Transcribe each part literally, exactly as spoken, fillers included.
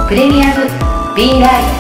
プレミアム B ライフ。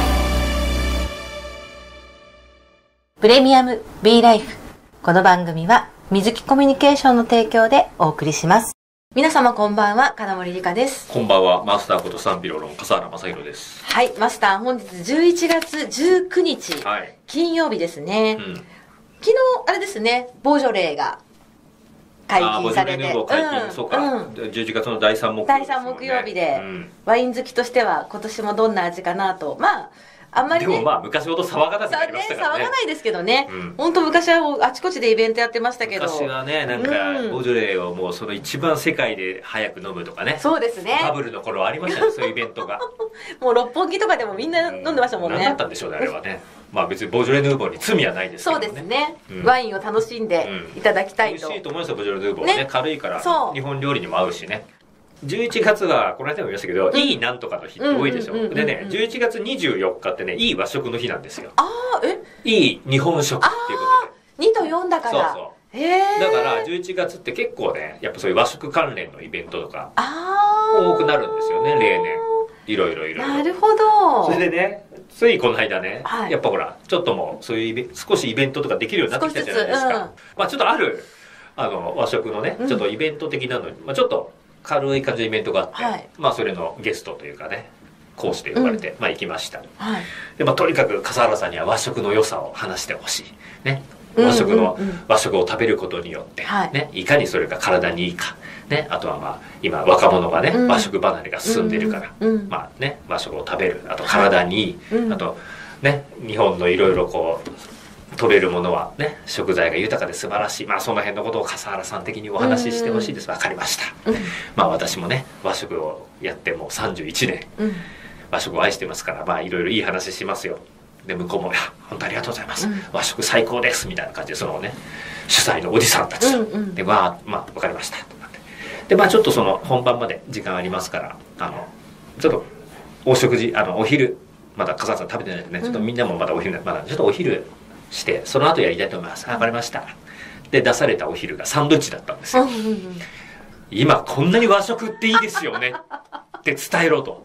プレミアム B ライフ。この番組は水木コミュニケーションの提供でお送りします。皆様こんばんは、金森理香です。 こんばんは、マスターこと賛否両論笠原正宏です。 はい、マスター、本日じゅういちがつじゅうくにち、はい、金曜日ですね、うん、昨日あれですね、ボージョレーが解禁されて、 ボージョレーヌーボー解禁、うん、そうか、うん、じゅういちがつのだいさん木曜日、 だいさん木曜日で、うん、ワイン好きとしては今年もどんな味かなと、まああんまりね、 でもまあ昔ほど騒がなくなりましたからね。 騒がないですけどね、うん、本当昔はあちこちでイベントやってましたけど、 昔はね、なんか、うん、ボージョレーをもうその一番世界で早く飲むとかね、 そうですね、 バブルの頃ありましたね、そういうイベントがもう六本木とかでもみんな飲んでましたもんね。 何だったんでしょうね、あれはねまあ別にボージョレ・ヌーボーに罪はないですけどね。 そうですね、うん、ワインを楽しんでいただきたいと、 うん、美味しいと思いますよ、ボージョレ・ヌーボーはね、ね、軽いから日本料理にも合うしね。じゅういちがつはこの間も言いましたけど、うん、いいなんとかの日って多いでしょ。でね、じゅういちがつにじゅうよっかってね、いい和食の日なんですよ。 ああ、えいい日本食っていうことで、 にとよんだから。 そうそう、へー、だからじゅういちがつって結構ね、やっぱそういう和食関連のイベントとか多くなるんですよね、例年いろいろいろいろ。 なるほど。 それでね、ついこの間ね、はい、やっぱほらちょっともうそういうイベ少しイベントとかできるようになってきたじゃないですか、うん、まあちょっとあるあの和食のね、ちょっとイベント的なのに、まあ、ちょっと軽い感じのイベントがあって、はい、まあそれのゲストというかね、講師で呼ばれて、うん、まあ行きました、はい、でまあとにかく笠原さんには和食の良さを話してほしいね、和食の、うんうんうん、和食を食べることによって、はい、ね、いかにそれが体にいいか、ね、あとはまあ今若者がね、うん、和食離れが進んでいるから、うんうん、まあね、和食を食べる、あと体にいい、はい、あとね、日本のいろいろこう取れるものはね、食材が豊かで素晴らしい、まあその辺のことを笠原さん的にお話ししてほしいです。わかりました、うん、まあ私もね和食をやってもうさんじゅういちねん、うん、和食を愛してますから、まあいろいろいい話しますよ。で向こうも「いや本当ありがとうございます、うん、和食最高です」みたいな感じで、そのね主催のおじさんたちと、うんうん、でわあまあ分かりましたとなって、でまあちょっとその本番まで時間ありますから、あのちょっとお食事、あのお昼まだ笠原さん食べてないんでね、ちょっとみんなもまだお昼、まだちょっとお昼してその後やりたいと思います。分かりました。で出されたお昼がサンドイッチだったんですよ。今こんなに和食っていいですよねって伝えろと、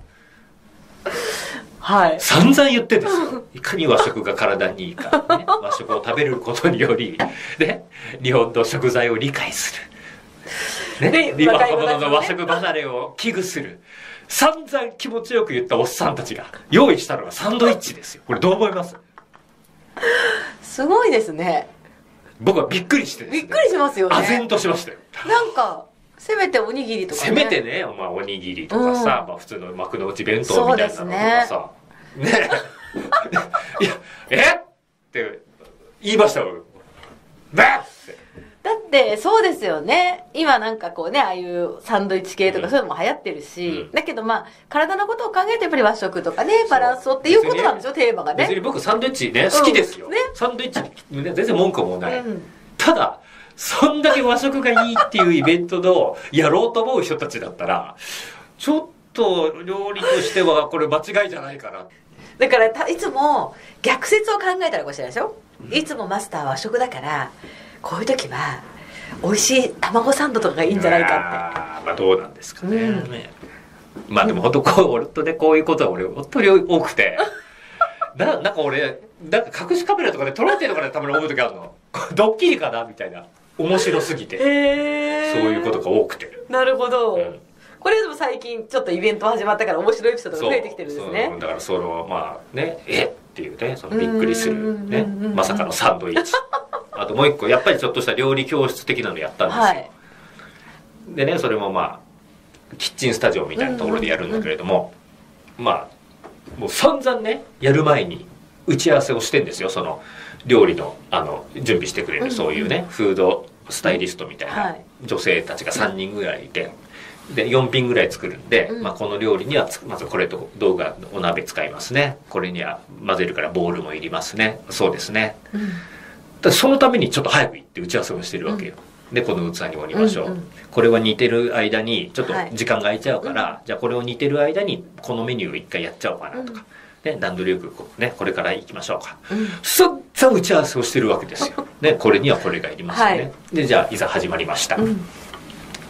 はい、散々言ってんですよ。いかに和食が体にいいか、ね、和食を食べることにより、ね、日本の食材を理解する、ね、若者の和食離れを危惧する、散々気持ちよく言ったおっさんたちが用意したのがサンドイッチですよ。これどう思います？ すごいですね。 僕はびっくりしてですね、 びっくりしますよね。 唖然としましたよ。なんかせめておにぎりとかね、 せめてね、まあ、おにぎりとかさ、うん、まあ、普通の幕の内弁当みたいなのとかさ、ねねいやえって言いましたよ。だってだってそうですよね。今なんかこうね、ああいうサンドイッチ系とかそういうのも流行ってるし、うん、だけどまあ体のことを考えてやっぱり和食とかね、バランスをっていうことなんですよ、テーマがね。 別に僕サンドイッチね好きですよ、うんね、サンドイッチ、ね、全然文句もない、うん、ただそんだけ和食がいいっていうイベントのやろうと思う人たちだったらちょっと料理としてはこれ間違いじゃないかな。 だからいつも逆説を考えたらかもしれないでしょ、うん、いつもマスターは和食だからこういう時は美味しい卵サンドとかがいいんじゃないかって。 あ、まあどうなんですかね、うん、まあでも本当こう俺とね、こういうことは俺本当に多くてな, なんか俺なんか隠しカメラとかで撮られてるのかなたまに思う時あるのドッキリかなみたいな、面白すぎて、 へー、 そういうことが多くて。 なるほど、うん、これでも最近ちょっとイベント始まったから面白いエピソードが増えてきてるんですね。 そうだからそのまあね、えっていうね、そのびっくりするね、まさかのサンドイッチあともう一個やっぱりちょっとした料理教室的なのやったんですよ、はい、でね、それもまあキッチンスタジオみたいなところでやるんだけれども、まあもう散々ねやる前に打ち合わせをしてんですよ。その料理のあの準備してくれるそういうね、フードスタイリストみたいな女性たちがさんにんぐらいいて、でよん品ぐらい作るんで、うん、まあ、この料理にはまずこれと動画お鍋使いますね、これには混ぜるからボウルもいりますね、そうですね、うん、だそのためにちょっと早く行って打ち合わせをしてるわけよ、うん、でこの器に盛りましょう、うんうん、これは煮てる間にちょっと時間が空いちゃうから、はい、じゃあこれを煮てる間にこのメニューを一回やっちゃおうかなとか、うん、ね、段取りよくこう、ね、これから行きましょうか、うん、そっちゃ打ち合わせをしてるわけですよ、ね、これにはこれがいりますよね、はい、でじゃあいざ始まりました、うん、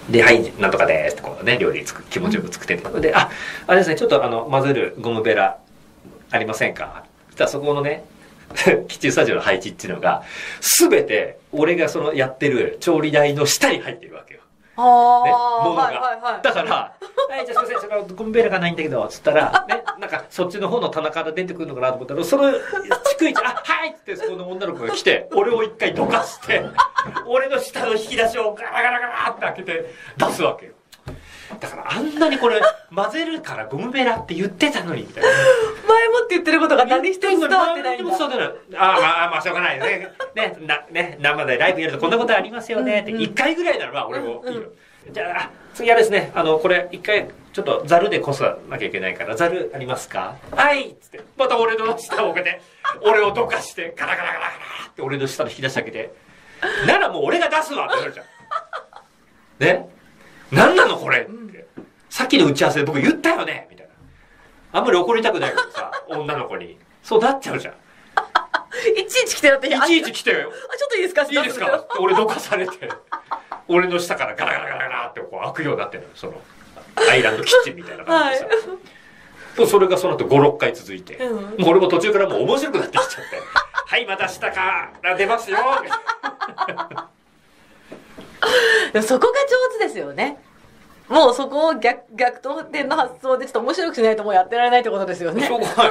で、はい、なんとかですってこうね、料理つく気持ちよく作ってて、うん、で、あ、あれですね、ちょっとあの、混ぜるゴムベラありませんか？そしたらそこのね、キッチンスタジオの配置っていうのが、すべて俺がそのやってる調理台の下に入ってるわけよ。 ああ、 ね、ものが、 はいはいはい、 だから、はい、じゃあすいません、そのゴムベラがないんだけど、つったら、ね、なんかそっちの方の棚から出てくるのかなと思ったら、その、逐一、あ、はいっつってそこの女の子が来て、俺を一回どかして、俺の下の引き出しをガラガラガラって開けて出すわけよ。だからあんなにこれ混ぜるからゴムベラって言ってたのにみたいな。 前もって言ってることが何一つ伝わってないんだ。 ああまあまあしょうがないよね。ねなね生でライブやるとこんなことありますよねって一回ぐらいならば俺もいいよ。じゃあ次はですねあのこれ一回ちょっとザルでこさなきゃいけないからザルありますか？はいっつってまた俺の下を置けて俺をどかしてガラガラガラガラって俺の下の引き出し開けてならもう俺が出すわってなるじゃん。ね。何なのこれって、うん、さっきの打ち合わせで僕言ったよねみたいな。あんまり怒りたくないけどさ女の子にそうなっちゃうじゃん。 いちいち来てよって。 いちいち来てよ。 あちょっといいですか？ いいですか？俺どかされて俺の下からガラガラガラガラってこう開くようになってるのそのアイランドキッチンみたいな感じでさ、はい、それがその後ごろっかい続いて、うん、もう俺も途中からもう面白くなってきちゃってはいまた下から出ますよそこが上手ですよね。もうそこを 逆, 逆転の発想でちょっと面白くしないともうやってられないってことですよね。 しょうがない。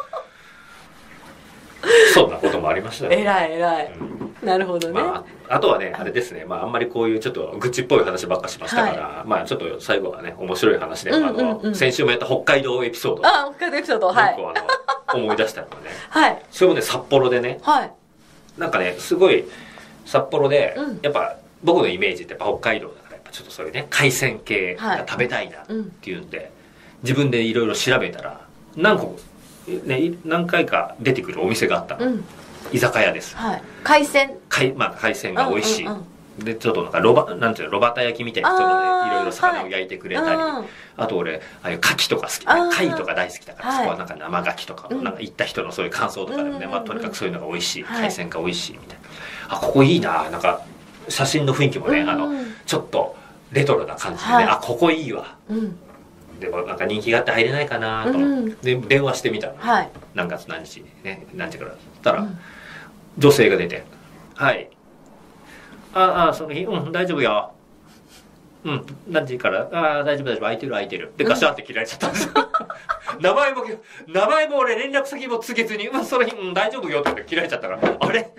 そんなこともありましたね。 えらいえらい、うん、なるほどね、 まあ、あとはねあれですね、まあ、あんまりこういうちょっと愚痴っぽい話ばっかしましたから、はい、まあちょっと最後はね面白い話で、うんうんうん、あの先週もやった北海道エピソードあ北海道エピソードはいあの思い出したのがね、 はい、 それもね札幌でね、はい、なんかねすごい札幌で、うん、やっぱ僕のイメージってやっぱ北海道だからやっぱちょっとそういうね海鮮系が食べたいなっていうんで、はい、うん、自分でいろいろ調べたら何個、ね、何回か出てくるお店があったの、うん、居酒屋です、はい、 海鮮海、まあ、海鮮が美味しい、うんうんうん、でちょっとなんかロバなんていうのロバタ焼きみたいなちょっとねいろいろ魚を焼いてくれたり、はい、あと俺ああいう牡蠣とか好き貝とか大好きだから、はい、そこはなんか生牡蠣とか、うん、なんか行った人のそういう感想とかでもね、まあ、とにかくそういうのが美味しい、はい、海鮮が美味しいみたいな、あここいいななんか写真の雰囲気もね、うん、あのちょっとレトロな感じでね、はい、あここいいわ、うん、でもなんか人気があって入れないかなと思って、うん、で電話してみたの、はい、何月何日ね何時からだったら、うん、女性が出てはいああその日うん大丈夫ようん何時からああ大丈夫大丈夫空いてる空いてるでガシャって切られちゃったんですよ、うん、名前も名前も俺連絡先も告げずにうんその日うん大丈夫よって切られちゃったからあれ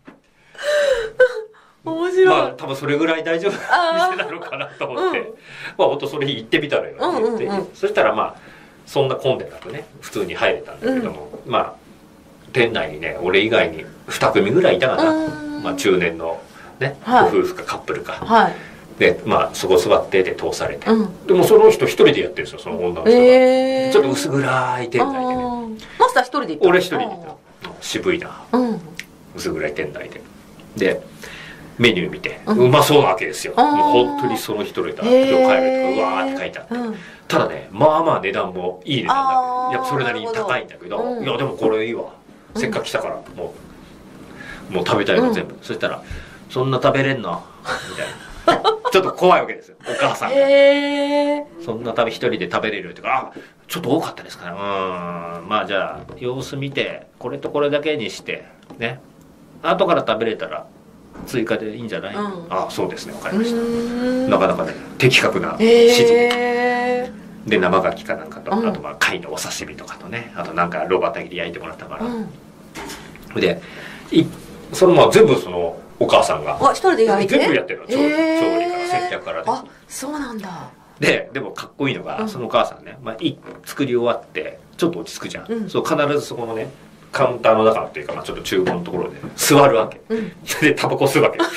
面白い。 まあ多分それぐらい大丈夫な店なのかなと思って、うん、まあほんとそれ行ってみたのよ、うんうんうん、そしたらまあそんな混んでなくね普通に入れたんだけども、うん、まあ店内にね俺以外にに組ぐらいいたかな、うん、まあ中年のね、はい、ご夫婦かカップルか、はい、でまあそこ座ってで通されて、うん、でもその人一人でやってるんですよその女の人が、えー、ちょっと薄暗い店内でねマスター一人で行った俺一人で行った渋いな、うん、薄暗い店内ででメニュー見て、うん、うまそうなわけですよ、もう本当にその一人だ今日帰るとかうわーって書いてあって、うん、ただねまあまあ値段もいい値段だけどやっぱそれなりに高いんだけど、うん、いやでもこれいいわせっかく来たからもうもう食べたいの全部、うん、そしたらそんな食べれんのみたいなちょっと怖いわけですよお母さんが、えー、そんな食べ一人で食べれるっていうかあちょっと多かったですかね、うんまあじゃあ様子見てこれとこれだけにしてね後から食べれたら追加でいいんじゃない、うん、ああそうですね分かりましたなかなかね的確な指示で、えー、で生牡蠣かなんかと、うん、あとまあ貝のお刺身とかとねあとなんかロバタギで焼いてもらったから、うん、でいそのまあ全部そのお母さんがあ一人で焼いて全部やってるの調理、えー、調理から接客からであそうなんだででもかっこいいのが、うん、そのお母さんね、まあ、い作り終わってちょっと落ち着くじゃん、うん、そう必ずそこのねカウンターの中っていうか、まあ、ちょっと厨房のところで座るわけ、うん、でタバコ吸うわけち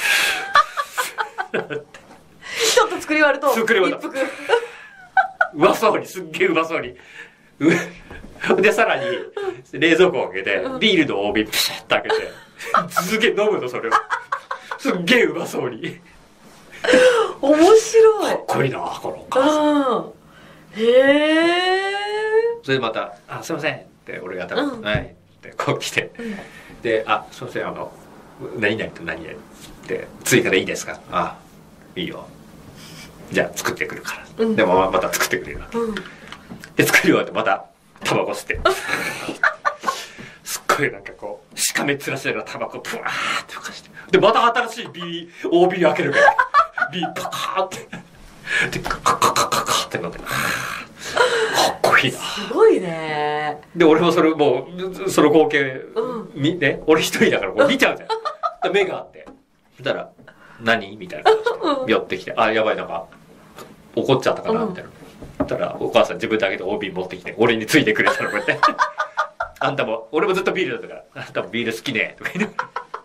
ょっと作り終わると作り終わるとうまそうにすっげえうまそうにでさらに冷蔵庫を開けて、うん、ビールの帯ピシャッと開けて続け飲むのそれをすっげえうまそうに面白いかっこいいなこのお母さんへえそれでまた「あすいません」って俺が多分、うん、はいこう来て、うん、で「あすいませんあの何々と何々って追加でいいですか?」「あいいよ」 じゃあ作ってくるから、うん、でもまた作ってくれるわけ、うん、で作り終わってまたタバコ吸ってすっごいなんかこうしかめっ面しながらタバコプワーって吹かしてでまた新しいビー大ビール開けるからビーパカーってでカカカカカカってなってかっこいいな。 すごいね。で俺もそれもうその光景、うん、みね俺一人だからこう見ちゃうじゃん目があってそしたら何みたいな感じで寄ってきてあやばいなんか怒っちゃったかなみたいな、そしたらお母さん自分で開けて オービー 持ってきて俺についてくれたのこうやってあんたも俺もずっとビールだったからあんたもビール好きねとか言って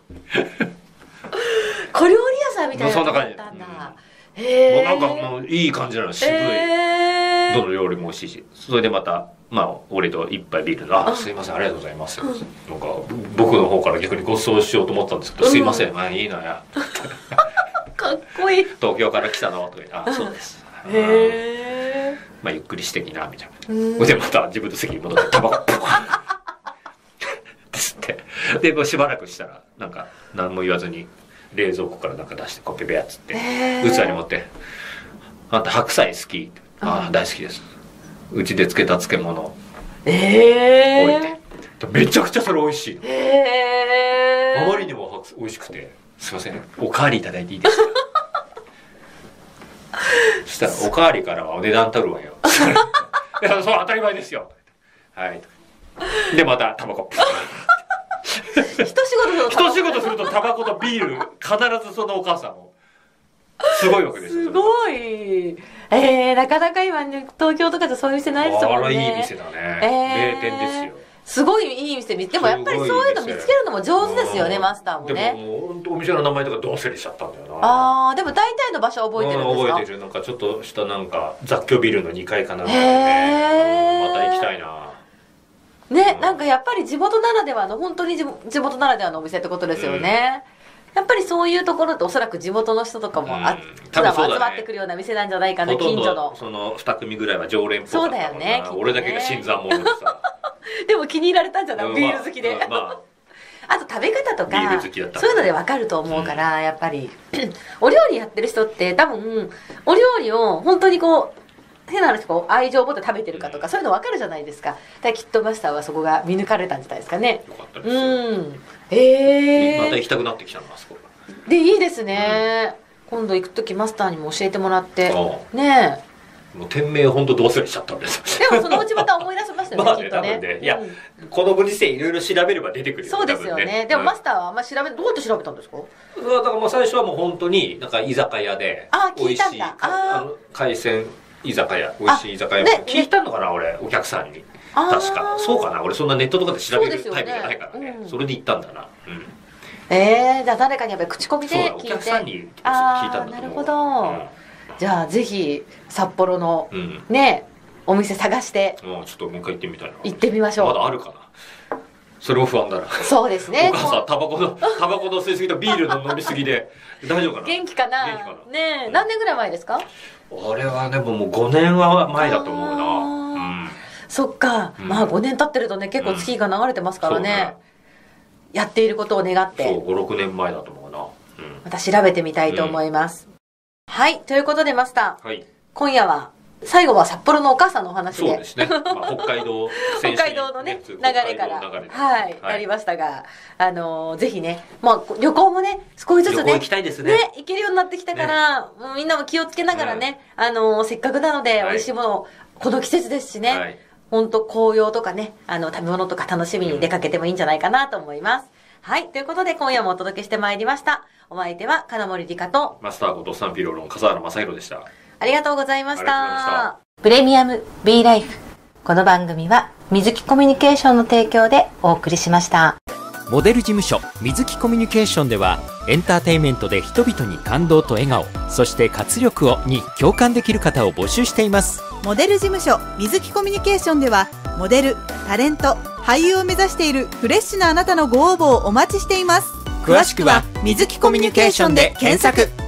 小料理屋さんみたいなそんな感じだったんだ、うん、へえもうなんかもういい感じなの渋い、えー、どの料理も美味しいしそれでまたまあ俺と一杯ビールのあすいませんありがとうございます、うん、なんか僕の方から逆にご馳走しようと思ったんですけど、うん、すいませんまあいいのやかっこいい東京から来たのとか言ってあそうですへえまあゆっくりしてきなみたいなでまた自分の席に戻ってタバコプワッですってでもうしばらくしたらなんか何も言わずに冷蔵庫からなんか出してコペペやっつって器に持って「あんた白菜好き?」って「ああ大好きです」うちで漬けた漬物え置いてめちゃくちゃそれ美味しいのえあまりにも美味しくて「すいませんおかわりいただいていいですか?」そしたら「おかわりからはお値段取るわよ」いやそう当たり前ですよはいでまたタバコ一仕事一仕事するとタバコとビール必ずそのお母さんもすごいわけですよすごいえー、なかなか今、ね、東京とかじゃそういう店ないですもんねあらいい店だね、えー、名店ですよすごいいい店でもやっぱりそういうの見つけるのも上手ですよねマスターもねでももうお店の名前とかどうせにしちゃったんだよなあーでも大体の場所は覚えてるんですか覚えてるなんかちょっとしたなんか雑居ビルのにかいかなんかね、また行きたいなね、うん、なんかやっぱり地元ならではの本当に地元ならではのお店ってことですよね、うん、やっぱりそういうところっておそらく地元の人とかもあ、うん、普段集まってくるような店なんじゃないかな、近所のそのに組ぐらいは常連っぽかったそうだよね俺だけが新参者でさでも気に入られたんじゃない、うん、ビール好きで、まあまあ、あと食べ方とかそういうので分かると思うから、うん、やっぱりお料理やってる人って多分お料理を本当にこう変な話こう愛情を持って食べてるかとかそういうの分かるじゃないですか。だからきっとマスターはそこが見抜かれたんじゃないですかね。 よかったですよ。 うんへえまた行きたくなってきたのあそこでいいですね、うん、今度行く時マスターにも教えてもらってねえもう店名本当どうするしちゃったんですでもそのうちまた思い出しましたよねまあねきっとね、 ねいや、うん、このご時世いろいろ調べれば出てくるよそうですよね、ねでもマスターはあんま調べどうやって調べたんですか。 だからもう最初はもう本当になんか居酒屋で美味しいあの海鮮居酒屋美味しい居酒屋、ね、聞いたのかな俺お客さんに確かそうかな俺そんなネットとかで調べるタイプじゃないからね そ, ね、うん、それで行ったんだな、うんえー、じゃあ誰かにやっぱり口コミで聞いてお客さんに聞いたんだと思う。 なるほど、うん、じゃあぜひ札幌の、うん、ねお店探してもうちょっともう一回行ってみたいな行ってみましょう。 まだあるかなそれも不安だなそうですねお母さんタバコのタバコの吸いすぎとビールの飲みすぎで大丈夫かな元気かな元気かなねえ、うん、何年ぐらい前ですか。 俺はでももうごねんは前だと思うな、うん、 そっか、うん、まあごねん経ってるとね結構月が流れてますからね、うんやっていることを願ってそうごろくねんまえだと思うな、うん、 また調べてみたいと思います、うん、はいということでマスター、はい、今夜は最後は札幌のお母さんのお話でそうですね、まあ、北海道北海道のね流れからはい、はい、なりましたがあのー、ぜひね、まあ、旅行もね少しずつね行きたいですねね行けるようになってきたから、ね、もうみんなも気をつけながらね、うん、あのー、せっかくなので、はい、美味しいものをこの季節ですしね、はい本当紅葉とかねあの食べ物とか楽しみに出かけてもいいんじゃないかなと思います、うん、はいということで今夜もお届けしてまいりましたお相手は金森理香とマスターこと賛否両論笠原正宏でした。 ありがとうございました。プレミアム B ライフこの番組は水木コミュニケーションの提供でお送りしました。 モデル事務所水木コミュニケーションではエンターテインメントで人々に感動と笑顔そして活力をに共感できる方を募集しています。 モデル事務所水木コミュニケーションではモデル、タレント、俳優を目指しているフレッシュなあなたのご応募をお待ちしています。 詳しくは水木コミュニケーションで検索。